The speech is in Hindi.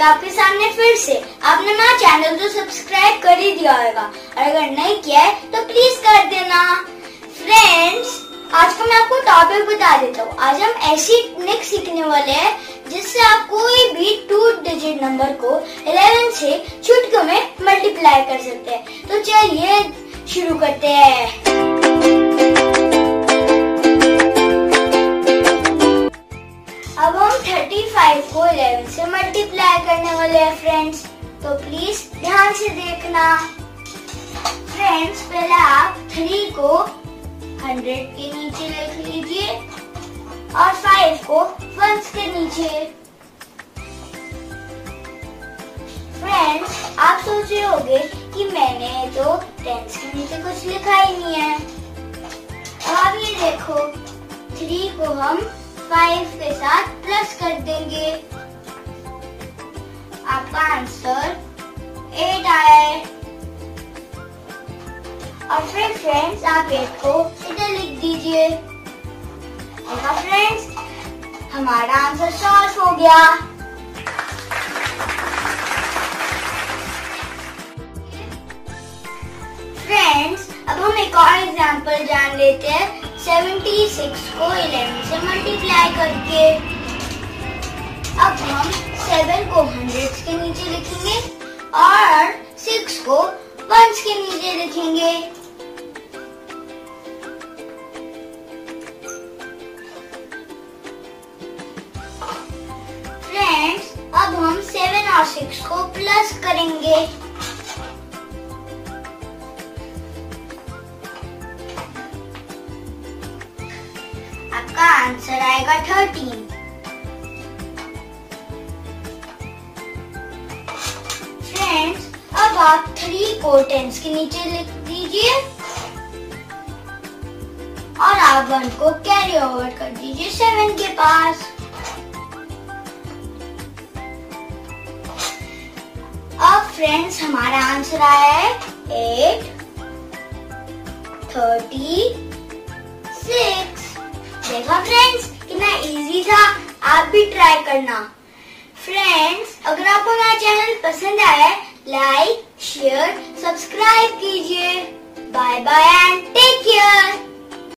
आपके सामने फिर से। आपने ना चैनल तो सब्सक्राइब कर ही दिया होगा और अगर नहीं किया है तो प्लीज कर देना। फ्रेंड्स, आज का मैं आपको टॉपिक बता देता हूँ। आज हम ऐसी टेक्निक सीखने वाले हैं जिससे आप कोई भी 2 डिजिट नंबर को 11 से चुटकियों में मल्टीप्लाई कर सकते हैं। तो चलिए शुरू करते हैं। अब हम 35 को 11 से मल्टीप्लाई करने वाले हैं फ्रेंड्स, तो प्लीज ध्यान से देखना। फ्रेंड्स, पहले आप 3 को 100 के नीचे लिख लीजिए और 5 को 1s के नीचे। फ्रेंड्स, आप सोच रहे होंगे कि मैंने तो 10s के नीचे कुछ लिखा ही नहीं है। अब आप ये देखो, 3 को हम 5 के साथ प्लस कर देंगे। आपका आंसर 8 आया है। और फिर फ्रेंड्स, आप 8 को इधर लिख दीजिए। देखा फ्रेंड्स, हमारा आंसर सॉल्व हो गया। फ्रेंड्स, अब हम एक और एग्जांपल जान लेते हैं 76 को 11 से मल्टीप्लाई करके। अब हम 7 को 100 के नीचे लिखेंगे और 6 को 1s के नीचे लिखेंगे। फ्रेंड्स, अब हम 7 और 6 को प्लस करेंगे। आपका आंसर आएगा 13। फ्रेंड्स, अब आप 3 को 10s के नीचे लिख दीजिए और आप 1 को कैरी ओवर कर दीजिए 7 के पास। अब फ्रेंड्स, हमारा आंसर आया है 8, 36। देखा फ्रेंड्स, कितना इजी था, आप भी ट्राई करना। फ्रेंड्स, अगर आपको हमारा चैनल पसंद आया है, लाइक, शेयर, सब्सक्राइब कीजिए। Bye bye and take care.